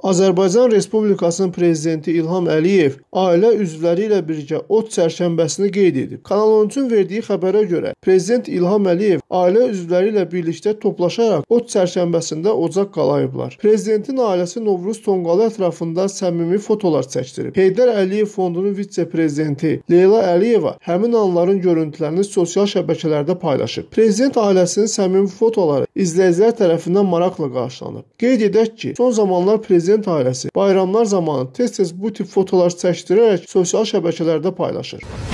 Azərbaycan Respublikasının Prezidenti İlham Əliyev ailə üzvləri ilə birgə ot çərşənbəsini qeyd edib. Kanal 13-ün verdiyi xəbərə görə Prezident İlham Əliyev ailə üzvləri ilə birlikdə toplaşaraq ot çərşənbəsində ocaq qalayıblar. Prezidentin ailəsi Novruz tonqalı ətrafında səmimi fotolar çəkdirib. Heydər Əliyev Fondunun vitse-prezidenti Leyla Əliyeva həmin anların görüntülərini sosial şəbəkələrdə paylaşıb. Prezident ailəsinin səmimi fotoları izləyicilər tərəfindən maraqla qarşılanıb. Qeyd edək ki, son zamanlar Prezident ailəsi bayramlar zamanı tez-tez bu tip fotolar çəkdirərək sosial şəbəkələrdə paylaşır.